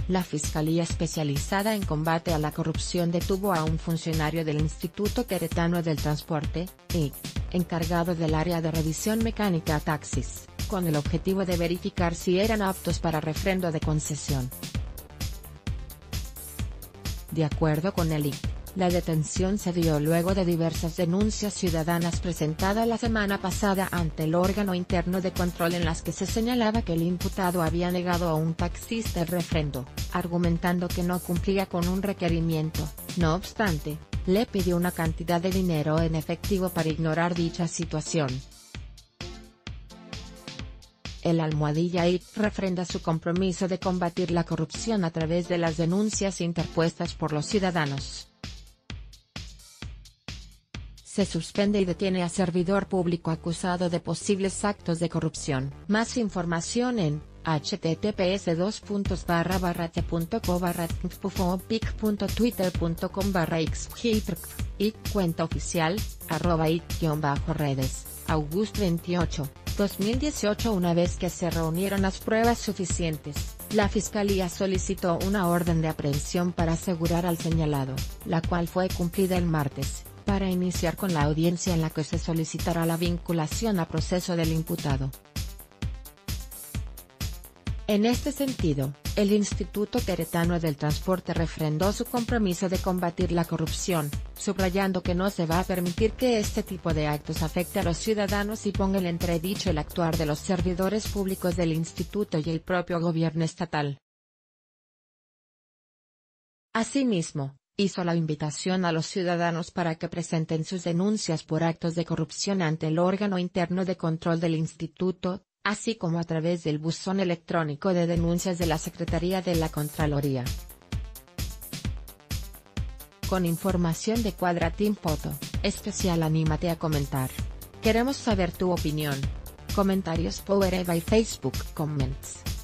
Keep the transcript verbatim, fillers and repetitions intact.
La Fiscalía Especializada en Combate a la Corrupción detuvo a un funcionario del Instituto Queretano del Transporte, I C, encargado del área de revisión mecánica a taxis, con el objetivo de verificar si eran aptos para refrendo de concesión. De acuerdo con el I C, la detención se dio luego de diversas denuncias ciudadanas presentadas la semana pasada ante el órgano interno de control en las que se señalaba que el imputado había negado a un taxista el refrendo, argumentando que no cumplía con un requerimiento. No obstante, le pidió una cantidad de dinero en efectivo para ignorar dicha situación. El Almohadilla I C refrenda su compromiso de combatir la corrupción a través de las denuncias interpuestas por los ciudadanos. Se suspende y detiene a servidor público acusado de posibles actos de corrupción. Más información en https dos puntos barra barra t punto co barra tnfpufopic punto twitter punto com barra xhiprc, I C cuenta oficial, arroba I C-redes, August veintiocho, dos mil dieciocho. Una vez que se reunieron las pruebas suficientes, la Fiscalía solicitó una orden de aprehensión para asegurar al señalado, la cual fue cumplida el martes, para iniciar con la audiencia en la que se solicitará la vinculación a proceso del imputado. En este sentido, el Instituto Queretano del Transporte refrendó su compromiso de combatir la corrupción, subrayando que no se va a permitir que este tipo de actos afecte a los ciudadanos y ponga en entredicho el actuar de los servidores públicos del instituto y el propio gobierno estatal. Asimismo, hizo la invitación a los ciudadanos para que presenten sus denuncias por actos de corrupción ante el órgano interno de control del instituto, así como a través del buzón electrónico de denuncias de la Secretaría de la Contraloría. Con información de Cuadratín Foto, especial Anímate a comentar. Queremos saber tu opinión. Comentarios Powered by Facebook Comments.